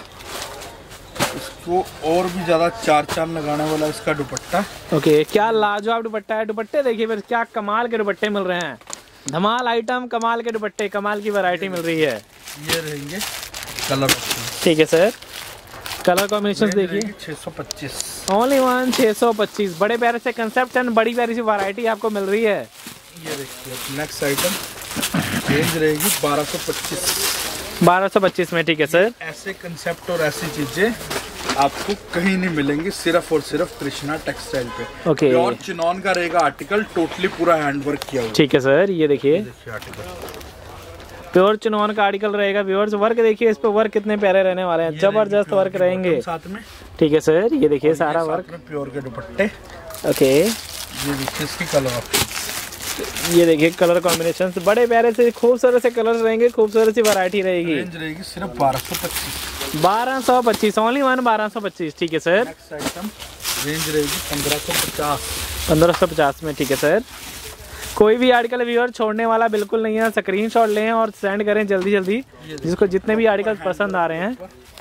[SPEAKER 1] इसको और भी ज्यादा चार चांद लगाने वाला इसका दुपट्टा।
[SPEAKER 2] ओके क्या लाजवाब दुपट्टा है। दुपट्टे देखिए फिर क्या कमाल के दुपट्टे मिल रहे हैं, धमाल आइटम, कमाल के दुपट्टे, कमाल की वैरायटी मिल रही है।
[SPEAKER 1] ये रहेंगे कलर।
[SPEAKER 2] ठीक है सर। कलर कॉम्बिनेशन देखिए
[SPEAKER 1] 625
[SPEAKER 2] ओनली वन 625। बड़े प्यारे से कंसेप्ट एंड बड़ी प्यारी सी वैरायटी आपको मिल रही है।
[SPEAKER 1] ये देखिए नेक्स्ट आइटम रेंज रहेगी 1225।
[SPEAKER 2] 1225 में ठीक है सर।
[SPEAKER 1] ऐसे कंसेप्ट और ऐसी चीजें आपको कहीं नहीं मिलेंगी, सिर्फ और सिर्फ कृष्णा टेक्सटाइल पे।
[SPEAKER 2] ओके
[SPEAKER 1] और चिनॉन का रहेगा आर्टिकल, टोटली पूरा हैंडवर्क किया हुआ।
[SPEAKER 2] ठीक है सर। ये देखिए
[SPEAKER 1] आर्टिकल
[SPEAKER 2] प्योर चिनॉन का आर्टिकल रहेगा व्यूअर्स। वर्क देखिए इस पे, वर्क कितने प्यारे रहने वाले हैं, जबरदस्त वर्क रहेंगे
[SPEAKER 1] साथ में।
[SPEAKER 2] ठीक है सर। ये देखिए सारा वर्क
[SPEAKER 1] प्योर के दुपट्टे।
[SPEAKER 2] ओके
[SPEAKER 1] ये देखिए इसकी कलर ऑप्शन।
[SPEAKER 2] ये देखिए कलर कॉम्बिनेशन बड़े प्यारे से खूबसूरत से कलर रहेंगे, खूबसूरत सी वैरायटी रहेगी।
[SPEAKER 1] रेंज रहेगी सिर्फ 1225।
[SPEAKER 2] 1225 ओनली वन 1225। ठीक है सर।
[SPEAKER 1] नेक्स्ट आइटम रेंज रहेगी 1550।
[SPEAKER 2] 1550 में ठीक है सर। कोई भी आर्टिकल व्यूअर छोड़ने वाला बिल्कुल नहीं है। स्क्रीनशॉट लें और सेंड करें जल्दी जल्दी, जिसको जितने भी आर्टिकल पसंद आ रहे हैं।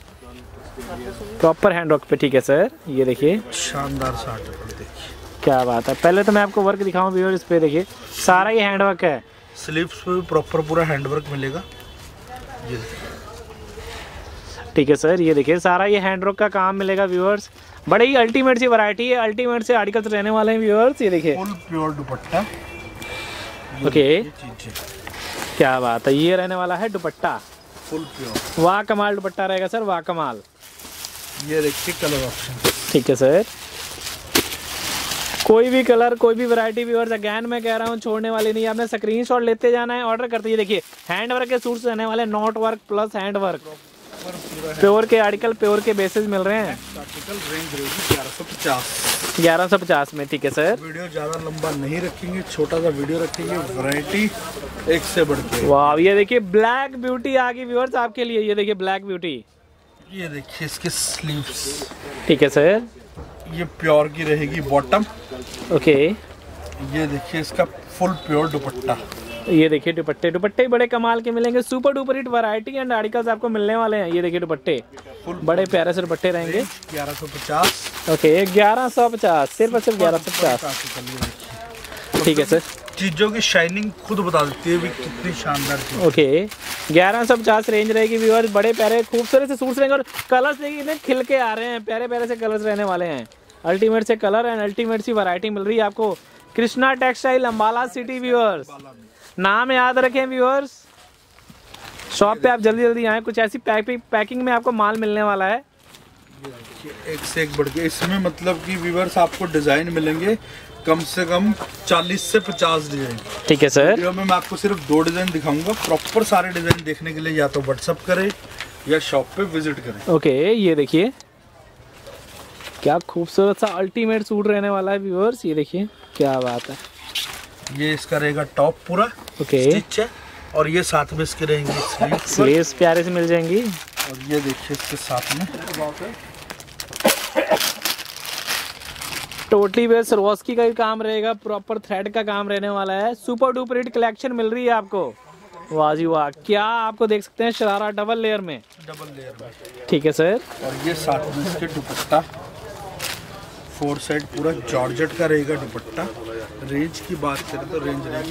[SPEAKER 2] प्रॉपर हैंडवर्क पे। ठीक है सर। ये देखिए
[SPEAKER 1] शानदार सा आर्टिकल देखिए,
[SPEAKER 2] क्या बात है। पहले तो मैं आपको वर्क दिखाऊं व्यूअर, इस पे देखिए सारा ये हैंडवर्क है।
[SPEAKER 1] स्लीव्स पे भी प्रॉपर पूरा हैंडवर्क मिलेगा। ये
[SPEAKER 2] ठीक है सर। ये देखिए सारा ये हैंडवर्क का काम मिलेगा व्यूअर्स। बड़े ही अल्टीमेट सी वैरायटी है, अल्टीमेट से आर्टिकल्स रहने वाले हैं व्यूअर्स। ये देखिए
[SPEAKER 1] फुल प्योर दुपट्टा।
[SPEAKER 2] ओके क्या बात है, ये रहने वाला है दुपट्टा
[SPEAKER 1] फुल प्योर।
[SPEAKER 2] वाह कमाल दुपट्टा रहेगा सर, वाह कमाल।
[SPEAKER 1] ये देखिए कलर ऑप्शन।
[SPEAKER 2] ठीक है सर, कोई भी कलर कोई भी वैरायटी व्यूअर्स, अगेन मैं कह रहा हूँ छोड़ने वाली नहीं, आपने स्क्रीनशॉट लेते जाना है, ऑर्डर करते। ये देखिए हैंड वर्क के सूट्स रहने वाले, knot work plus hand work, pure के आर्टिकल, प्योर के बेसिस मिल रहे हैं।
[SPEAKER 1] आर्टिकल रेंज रहेगी 1150
[SPEAKER 2] 1150 में। ठीक है सर,
[SPEAKER 1] वीडियो ज्यादा लंबा नहीं रखेंगे, छोटा सा वीडियो रखेंगे, वैरायटी एक से बढ़ के।
[SPEAKER 2] वाह, ये देखिए ब्लैक ब्यूटी आ गई व्यूअर्स आपके लिए। ये देखिए ब्लैक ब्यूटी,
[SPEAKER 1] ये देखिए इसके स्लीव्स।
[SPEAKER 2] ठीक है सर,
[SPEAKER 1] ये प्योर की रहेगी बॉटम।
[SPEAKER 2] ओके,
[SPEAKER 1] ये देखिए इसका फुल प्योर दुपट्टा।
[SPEAKER 2] ये देखिए दुपट्टे, दुपट्टे बड़े कमाल के मिलेंगे, super duper hit variety and articles आपको मिलने वाले हैं। ये देखिए दुपट्टे बड़े प्यारे से दुपट्टे रहेंगे।
[SPEAKER 1] 1150।
[SPEAKER 2] ओके, 1150, सिर्फ और सिर्फ 1150। ठीक है सर,
[SPEAKER 1] चीजों की शाइनिंग खुद बता देती है भी कितनी शानदार चीज।
[SPEAKER 2] ओके, 1150 रेंज रहेगी व्यूअर्स, बड़े प्यारे खूबसूरत से सूट्स रहेंगे और कलर्स देखिए इतने खिल के आ रहे हैं, प्यारे प्यारे से कलर्स रहने वाले हैं। अल्टीमेट से कलर एंड अल्टीमेट सी वैरायटी मिल रही है आपको Krishna textile Ambala city viewers. नाम याद रखें व्यूअर्स, शॉप पे आप जल्दी जल्दी आए, कुछ ऐसी पैकिंग में आपको माल मिलने वाला है।
[SPEAKER 1] एक से एक बढ़ के इसमें मतलब कि व्यूअर्स आपको डिजाइन मिलेंगे कम से कम 40 से 50 डिजाइन।
[SPEAKER 2] ठीक है सर,
[SPEAKER 1] वीडियो में मैं आपको सिर्फ 2 डिजाइन दिखाऊंगा। प्रॉपर सारे डिजाइन देखने के लिए या तो व्हाट्सअप करें या शॉप पे विजिट करें।
[SPEAKER 2] ओके, ये देखिए क्या खूबसूरत सा अल्टीमेट सूट रहने वाला है व्यूअर्स। ये देखिए क्या बात है,
[SPEAKER 1] ये इसका रहेगा टॉप पूरा
[SPEAKER 2] ओके
[SPEAKER 1] स्टिच है, और ये साथ में इसके रहेंगे
[SPEAKER 2] स्लीव्स प्यारे से मिल जाएंगी।
[SPEAKER 1] और ये देखिए इसके साथ में
[SPEAKER 2] टोटली बेस सरोस्की का भी काम रहेगा, प्रॉपर थ्रेड का काम रहने वाला है। सुपर डुपर हिट कलेक्शन मिल रही है आपको। वाह जी वाह, क्या आपको देख सकते हैं शरारा डबल लेयर में। ठीक है सर,
[SPEAKER 1] और ये साथ में इसके दुपट्टा 4 साइड पूरा जॉर्जेट का रहेगा दुपट्टा। रेंज की बात करें तो रेंज रहेगी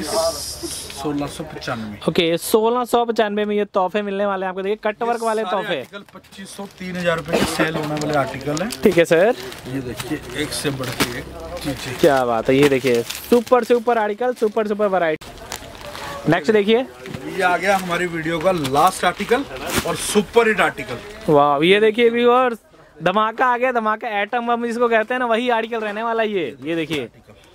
[SPEAKER 1] 1695।
[SPEAKER 2] ओके, 1695 में ये तोहफे मिलने वाले हैं आपको। देखिए कट वर्क वाले तोहफे
[SPEAKER 1] 2500 3000 रुपए के सेल होने वाले आर्टिकल है।
[SPEAKER 2] ठीक है सर,
[SPEAKER 1] ये देखिए एक से बढ़ के एक चीज।
[SPEAKER 2] क्या बात है, ये देखिए super super article, super super variety. Next देखिए,
[SPEAKER 1] ये आ गया हमारी वीडियो का लास्ट आर्टिकल और सुपर हिट आर्टिकल।
[SPEAKER 2] वाह, ये देखिए व्यूअर्स धमाका आ गया, धमाका एटम बम जिसको कहते हैं ना, वही आर्टिकल रहने वाला ये देखिए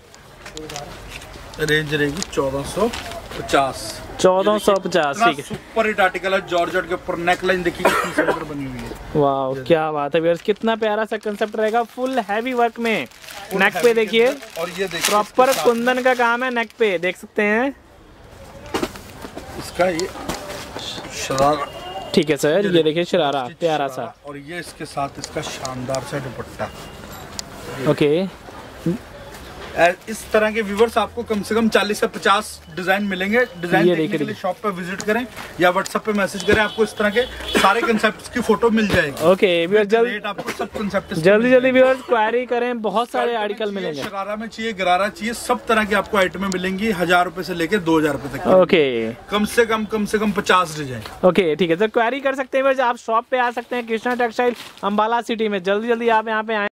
[SPEAKER 1] रेंज रहेगी 1450।
[SPEAKER 2] 1450। ठीक है,
[SPEAKER 1] सुपर हिट आर्टिकल है, जॉर्जेट के ऊपर नेक लाइन देखिए कितनी सुंदर बनी हुई है।
[SPEAKER 2] वाह क्या बात है व्यूअर्स, कितना प्यारा सा कंसेप्ट रहेगा, फुल हैवी वर्क में। नेक पे देखिए,
[SPEAKER 1] और ये देखिए
[SPEAKER 2] प्रॉपर कुंदन का काम है नेक पे, देख सकते हैं
[SPEAKER 1] इसका ये शरारा।
[SPEAKER 2] ठीक है सर, ये देखिए शरारा प्यारा सा,
[SPEAKER 1] और ये इसके साथ इसका शानदार सा दुपट्टा।
[SPEAKER 2] ओके,
[SPEAKER 1] इस तरह के व्यूवर्स आपको कम से कम 40 से 50 डिजाइन मिलेंगे। डिजाइन देखने के लिए शॉप पे विजिट करें या व्हाट्सएप पे मैसेज करें, आपको इस तरह के सारे कंसेप्ट्स की फोटो मिल जाएगी।
[SPEAKER 2] ओके व्यूअर्स,
[SPEAKER 1] आपको सब कंसेप्ट
[SPEAKER 2] जल्दी व्यूअर्स क्वेरी करें, बहुत सारे आर्टिकल मिलेंगे।
[SPEAKER 1] शरारा में चाहिए, गरारा चाहिए, सब तरह की आपको आइटमें मिलेंगी 1000 रुपए से लेके 2000 रुपए तक।
[SPEAKER 2] ओके,
[SPEAKER 1] कम से कम 50 डिजाइन।
[SPEAKER 2] ओके ठीक है सर, क्वेरी कर सकते हैं, आप शॉप पे आ सकते हैं कृष्णा टेक्सटाइल अंबाला सिटी में। जल्दी आप यहाँ पे आए।